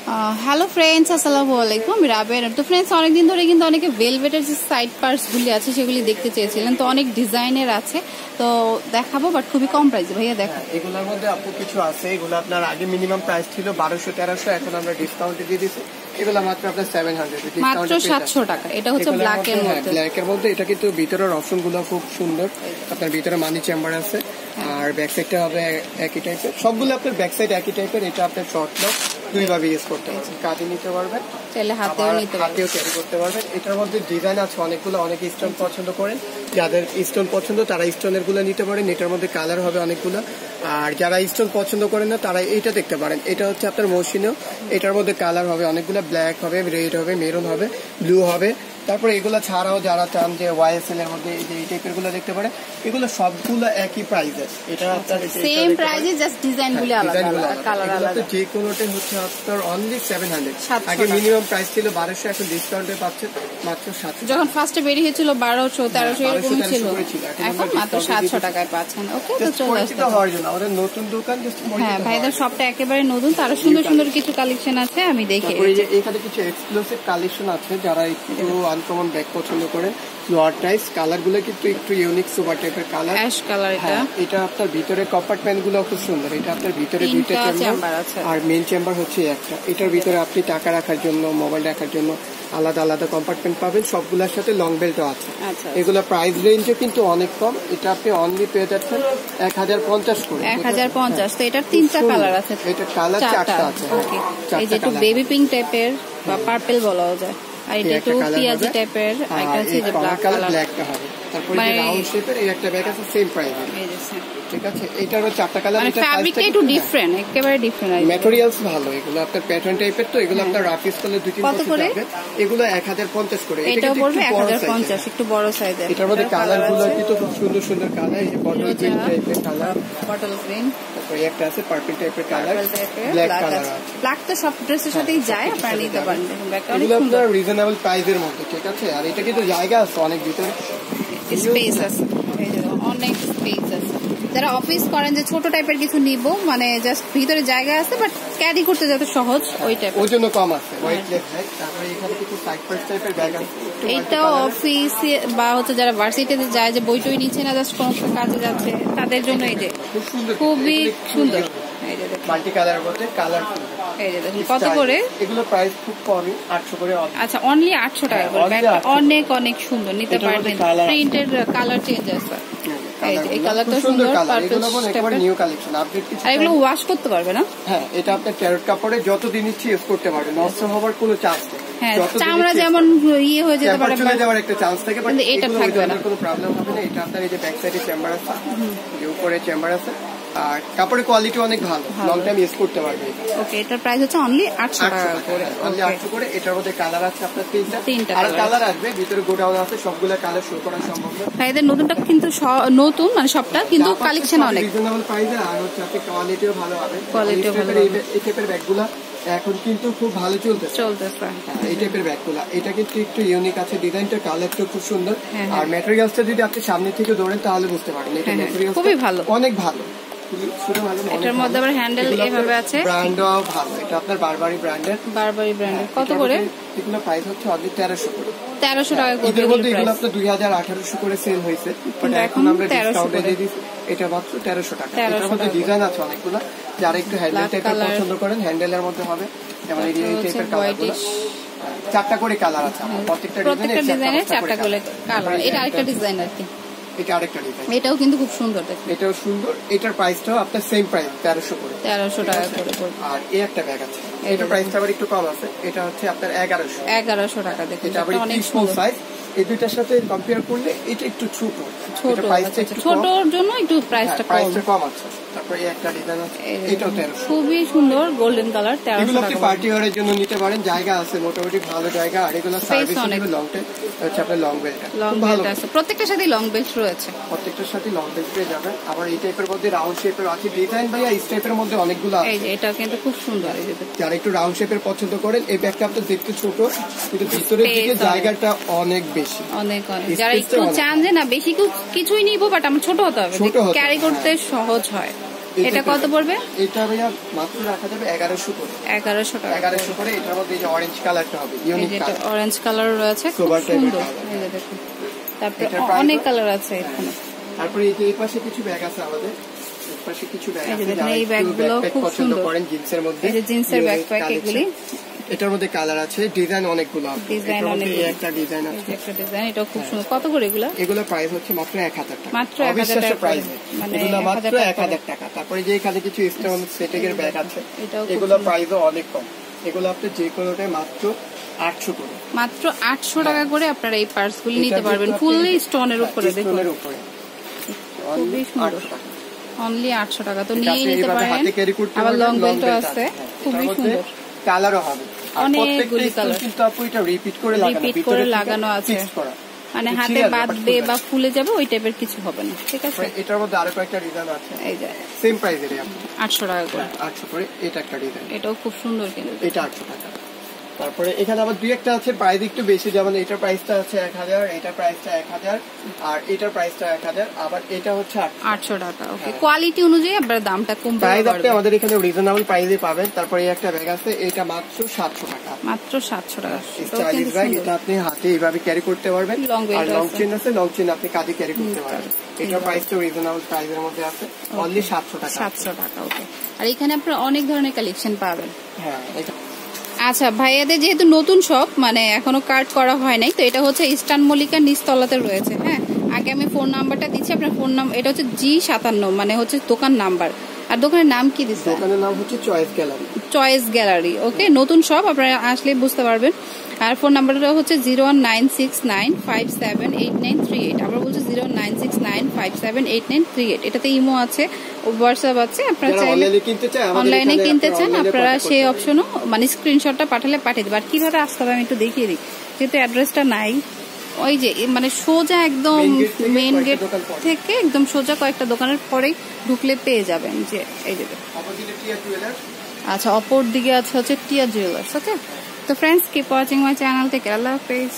Hello friends, আসসালামু আলাইকুম। আমি রাবেয়া। তো ফ্রেন্ডস, অনেকদিন ধরে কিন্তু অনেকে ভেলভেটের যে সাইড পার্টসগুলি আছে সেগুলি দেখতে চেয়েছিলেন। তো অনেক ডিজাইনের আছে, তো দেখাবো, বাট খুবই কম প্রাইসে। ভাইয়া দেখা এগুলোর মধ্যে আপু কিছু আছে, এগুলো আপনার আগে মিনিমাম প্রাইস ছিল 1200-1300, এখন আমরা ডিসকাউন্টে দিয়ে দিচ্ছি। এগুলো মাত্র আপনার 700, মাত্র 700 টাকা। এটা হচ্ছে ব্ল্যাকের মধ্যে। ব্ল্যাকের মধ্যে এটা কিন্তু ভিতরের অপশনগুলো খুব সুন্দর। আপনার ভিতরে মানি চেম্বার আছে, আর ব্যাক সাইডটা হবে একই টাইপের। সবগুলো আপনার ব্যাক সাইড একই টাইপের। এটা আপনার শর্ট লক দুইভাবে ইউজ করতে পারবেন, কাঁধে নিতে পারবেন, চাইলে হাতেও নিতে পারবেন, হাতেও ক্যারি করতে পারবেন। এটার মধ্যে ডিজাইন আছে অনেকগুলো, অনেকে স্টোন পছন্দ করেন, যাদের স্টোন পছন্দ তারা স্টোনের গুলো নিতে পারেন। এটার মধ্যে কালার হবে অনেকগুলো, আর যারা স্টোন পছন্দ করেন না তারা এইটা দেখতে পারেন। এটা হচ্ছে আপনার মসিনো, এটার মধ্যে কালার হবে অনেকগুলো, ব্ল্যাক হবে, রেড হবে, মেরুন হবে, ব্লু হবে। তারপরে এগুলো ছাড়াও যারা চান যে ওয়াইএসএল এর মধ্যে এই টাইপের গুলো দেখতে পারেন, এগুলো সবগুলো একই প্রাইসে। এটা আপনার সেম প্রাইসে, জাস্ট ডিজাইনগুলো আলাদা, কালার আলাদা। যে কোনোটাই হচ্ছে আপনার অনলি 700। আগে মিনিমাম প্রাইস ছিল 1200, এখন ডিসকাউন্টে পাচ্ছেন মাত্র 700। যখন ফার্স্টে বেরিয়ে হয়েছিল 1200-1300 এরকম ছিল, এখন মাত্র 700 টাকায় পাচ্ছেন। ওকে, তো চলে আসতে হওয়ার জন্য আমাদের নতুন দোকান। হ্যাঁ, ভাইদের শপটা একেবারে নতুন, তারও সুন্দর সুন্দর কিছু কালেকশন আছে, আমি দেখি। এখানে কিছু এক্সক্লুসিভ কালেকশন আছে, যারা একটু আনকমন ব্যাগ পছন্দ করেন। ফ্লোয়ার টাইপস কালার গুলো কিন্তু একটু ইউনিক, সুপার টাইপের কালার, অ্যাশ কালার। এটা আপনার ভিতরে কম্পার্টমেন্ট গুলো খুব সুন্দর। এটা আপনার ভিতরে দুইটা চেম্বার আছে, আর মেইন চেম্বার হচ্ছে একটা। এটার ভিতরে আপনি টাকা রাখার জন্য, মোবাইল রাখার জন্য আলাদা আলাদা কম্পার্টমেন্ট পাবেন। সবগুলোর সাথে লং বেল্টও আছে। এগুলো প্রাইস রেঞ্জও কিন্তু অনেক কম। এটা আপনি অনলি পেয়ে যাচ্ছেন 1050 করে। 1050। তো এটার তিনটা কালার আছে, এটা কালার চারটা আছে। এই যে একটু বেবি পিঙ্ক টাইপের বা পার্পল বলাও যায়, আর এটা একটু পিয়াজি টাইপের, আর এটা হচ্ছে যে ব্ল্যাক কালার। ব্ল্যাকটা হবে। তারপরে এই রাউন্ড শেপের এই একটা ব্যাগ আছে, সেম প্রাইসে। ঠিক আছে, এটারও চারটা কালার। এটা ফ্যাব্রিকটা একটু ডিফারেন্ট, একেবারে ডিফারেন্ট। ম্যাটেরিয়ালস ভালো, এগুলো আপনার প্যাটার্ন টাইপের। তো এগুলো আপনার রাফ ইউজ করলে 2-3 বছর যাবে। এগুলো 1050 করে। এটাও পড়বে 1050, একটু বড় সাইজের। এটার মধ্যে কালারগুলো কিন্তু খুব সুন্দর সুন্দর কালার। এই যে বটল গ্রিন টাইপের কালার, বটল গ্রিন। তারপরে একটা আছে পার্পল টাইপের কালার, ব্ল্যাক কালার আছে। ব্ল্যাক তো সব ড্রেসের সাথেই যায়, আপনারা নিতে পারেন। দেখুন ব্যাগটা অনেক সুন্দর, সুন্দর, রিজনেবল প্রাইসের মধ্যে। ঠিক আছে, আর এটা কিন্তু জায়গা আছে অনেক, ভিতরে স্পেস আছে, এই যে অনেক স্পেস আছে। যারা অফিস করেন যে ছোট টাইপের কিছু নিব, মানে জাস্ট ভিতরে জায়গা আছে, বাট ক্যারি করতে যাতে সহজ, ওই টাইপ ওজন্য কম আছে। White left bag. তারপরে এখানে কিছু সাইড পার্ট টাইপের ব্যাগ আছে। এইটাও অফিস বা হচ্ছে যারা ভার্সিটিতে যায়, যে বই টই নিচ্ছে না, জাস্ট কোনো কাজে যাচ্ছে, তাদের জন্য এই যে খুবই সুন্দর। এই যে মাল্টি কালারের মধ্যে কালারফুল। এই যে দেখুন কত করে। এগুলো প্রাইস খুব কমই, 800 করে। আচ্ছা, অনলি 800 টাকা করে। ব্যাগটা অনেক অনেক সুন্দর, নিতে পারবেন। প্রিন্টের কালার চেঞ্জ আছে। এই কালারটা সুন্দর, নিউ কালেকশন, আপডেট কিছু। আর এগুলো ওয়াশ করতে পারবে না? হ্যাঁ, এটা আপনার ক্যারট কাপড়ে যতদিন ইচ্ছে ইউজ করতে পারবেন, নষ্ট হওয়ার কোনো চান্স নেই। হ্যাঁ, চামড়া যেমন ইয়ে হয়ে যেতে পারে, চলে যাওয়ার একটা চান্স থাকে, বাট এটা থাকবে না, কোনো প্রবলেম হবে না। এটা আপনার এই যে ব্যাক সাইডে চেম্বার আছে, এই উপরে চেম্বার আছে, আর কাপড়ের কোয়ালিটি অনেক ভালো, লং টাইম ইউজ করতে পারবে। ওকে, এটার প্রাইস হচ্ছে অনলি 800 টাকা করে। অনলি 800 করে। এটার মধ্যে কালার আছে আপনার তিনটা, আর কালার আসবে, ভিতরে গোডাউন আছে, সবগুলো কালার শো করা সম্ভব না। ভাইদের নতুনটা কিন্তু নতুন, মানে সবটা কিন্তু কালেকশন অনেক রিজনেবল প্রাইসে, আর হচ্ছে আপনি কোয়ালিটিও ভালো হবে। কোয়ালিটিও ভালো। এই টাইপের ব্যাগগুলো এখন কিন্তু খুব ভালো চলতেছে। এই টাইপের ব্যাগগুলা, এটা কিন্তু একটু ইউনিক আছে, ডিজাইনটা, কালারটা খুব সুন্দর। আর ম্যাটেরিয়ালসটা যদি আপনি সামনে থেকে ধরেন তাহলে বুঝতে পারবেন এটা ম্যাটেরিয়াল খুবই ভালো, অনেক ভালো। এটার মধ্যে আবার হ্যান্ডেল এভাবে আছে, ব্র্যান্ডও ভালো। এটা আপনার বারবারি ব্র্যান্ডের। কত করে? এগুলো প্রাইস হচ্ছে অনলি 1300 করে। 1300 টাকা করে। এর মধ্যে এগুলো আপনার 2000-1800 করে সেল হয়েছে, বাট এখন আমরা ডিসকাউন্টে দিয়ে দিচ্ছি, এটা মাত্র 1300 টাকা। এটার মধ্যে ডিজাইন আছে অনেকগুলো, যারা একটু হ্যান্ডেল টাইপের পছন্দ করেন, হ্যান্ডেলের মধ্যে হবে। যেমন এই টাইপের কালারগুলো, 4টা করে কালার আছে। প্রত্যেকটা ডিজাইনের 4টা করে কালার। এটা আরেকটা ডিজাইন আর কি, এটা আরেকটা ডিজাইন। এটাও কিন্তু খুব সুন্দর, এটাও সুন্দর। এটার প্রাইসটাও আপনার সেম প্রাইস, 1300 করে। 1300 টাকা করে। আর এই একটা ব্যাগ আছে, এটার প্রাইসটা আবার একটু কম আছে, এটা হচ্ছে আপনার 1100 টাকা। দেখুন এটা আবার অনেক স্মল সাইজ। এই দুইটার সাথে কম্পেয়ার করলে এটা একটু ছোট, ছোটর জন্য একটু প্রাইসটা কম আছে। তারপরে এই একটা ডিজাইন আছে, এটাও 1300, খুবই সুন্দর, গোল্ডেন কালার। 1300 টাকা। আপনি পার্টি ওয়্যারের জন্য নিতে পারেন, জায়গা আছে মোটামুটি ভালো জায়গা। আর এগুলো সার্ভিস হবে লং টাইম। হচ্ছে আপনার লং বেল্ট আছে, প্রত্যেকটার সাথে লং বেল্ট রয়েছে, প্রত্যেকটার সাথে লং বেল্ট পেয়ে যাবেন। আবার এই টাইপের মধ্যে রাউন্ড শেপের আছে ডিজাইন, ভাইয়া এই টাইপের মধ্যে অনেকগুলো আছে। এই যে এটা কিন্তু খুব সুন্দর। যারা একটু রাউন্ড শেপের পছন্দ করেন, এই ব্যাগটা আপনার দেখতে ছোট, কিন্তু ভিতরের দিকে জায়গাটা অনেক বেশি, অনেক। যারা একটু চান যে না বেশি কিছুই নিবো, বাট আমার ছোট হতে হবে, ক্যারি করতে সহজ হয়, এটা কত পড়বে? এটা ভাইয়া মাত্র রাখা যাবে 1100 করে। 1100 টাকা। 1100 করে। এটার মধ্যে এই যে অরেঞ্জ কালারটা হবে, ইউনিক কালার। অরেঞ্জ কালার রয়েছে, খুব সুন্দর। এই যে দেখুন, তারপরে অনেক কালার আছে এখানে। তারপরে এই যে এই পাশে কিছু ব্যাগ আছে আমাদের, এই পাশে কিছু ব্যাগ আছে, এই ব্যাগগুলো খুব পছন্দ করেন জিন্সের মধ্যে। এই যে জিন্সের ব্যাকপ্যাক এগুলি, এটার মধ্যে কালার আছে, ডিজাইন অনেকগুলো আছে। ডিজাইন অনেক, একটা ডিজাইন আছে, একটা ডিজাইন, এটাও খুব সুন্দর। কত করে এগুলো? এগুলো প্রাইস হচ্ছে মাত্র 1000 টাকা। মাত্র 1000 টাকা প্রাইস, মানে এগুলো মাত্র 1000 টাকা। তারপরে যে এখানে কিছু স্টোন সেটিং এর ব্যাগ আছে, এগুলো প্রাইসও অনেক কম। এগুলো আপনি যে কোনোটায় মাত্র 800 করে। মাত্র 800 টাকা করে আপনারা এই পার্সগুলো নিতে পারবেন, ফুললি স্টোনের উপরে। দেখুন স্টোনের উপরে খুবই সুন্দর, অনলি 800 টাকা। তো নিয়ে নিতে পারেন। আবার লং বেল্টও আছে, খুবই সুন্দর। কালারও হবে অনেকগুলি কালার, কিন্তু আপু এটা রিপিট করে লাগানো আছে, মানে হাতে বাঁধবে বা ফুলে যাবে ওই টাইপের কিছু হবে না। ঠিক আছে, এটার মধ্যে আরো কয়েকটা ডিজাইন আছে, এই যে সেম প্রাইসেরই 800 টাকা করে। 800 করে। এটা একটা ডিজাইন, এটাও খুব সুন্দর কিন্তু, এটা 800 টাকা। তারপরে এখানে আবার দুই একটা আছে প্রাইস একটু বেশি, যেমন এটার প্রাইসটা আছে 1000, এটার প্রাইসটা 1000, আর এটার প্রাইসটা 1000, আবার এটা হচ্ছে 800 টাকা। ওকে, কোয়ালিটি অনুযায়ী আপনার দামটা কম প্রাইস আপনি আমাদের এখানে রিজনেবল প্রাইসে পাবেন। তারপরে একটা ব্যাগ আছে, এটা মাত্র 700 টাকা। মাত্র 700 টাকা স্টাইলিশ ব্যাগ। এটা আপনি হাতে এইভাবে ক্যারি করতে পারবেন, আর লং চেন আছে, লং চেন আপনি কাঁধে ক্যারি করতে পারবেন। এটার প্রাইসটা রিজনেবল প্রাইসের মধ্যে আছে, অনলি 700 টাকা। 700 টাকা। ওকে, আর এখানে আপনারা অনেক ধরনের কালেকশন পাবেন। হ্যাঁ। আচ্ছা, ভাইয়াদের যেহেতু নতুন শপ, মানে এখনো কার্ড করা হয় নাই, তো এটা হচ্ছে ইস্টার্ন মল্লিকা নিচতলাতে রয়েছে। হ্যাঁ, আগে আমি ফোন নাম্বারটা দিচ্ছি, আপনার ফোন নাম্বার, এটা হচ্ছে G57, মানে হচ্ছে দোকান নাম্বার। আর দোকানের নাম কি দিচ্ছে? দোকানের নাম হচ্ছে choice gallery. Choice gallery. Okay, নতুন শপ, আপনারা আসলে বুঝতে পারবেন। আর ফোন নাম্বারটা হচ্ছে 01969578938। আবার বলছে 01969578938। এটাতে ইমো আছে, হোয়াটসঅ্যাপ আছে। আপনারা চাইলে অনলাইনে কিনতে চান, আপনারা সেই অপশনও, মানে স্ক্রিনশটটা পাঠালে পাঠিয়ে দেবে। আর কিভাবে আসতে হবে আমি একটু দেখিয়ে দিই, যেহেতু অ্যাড্রেসটা নাই। ওই যে মানে সোজা একদম মেইন গেট থেকে একদম সোজা কয়েকটা দোকানের পরেই ঢুকলে পেয়ে যাবেন। যে এই যে, আচ্ছা, অপর দিকে আছে হচ্ছে টিয়া জুয়েলার্স। ওকে, তো friends, keep watching my channel থেকে। আল্লাহ হাফেজ।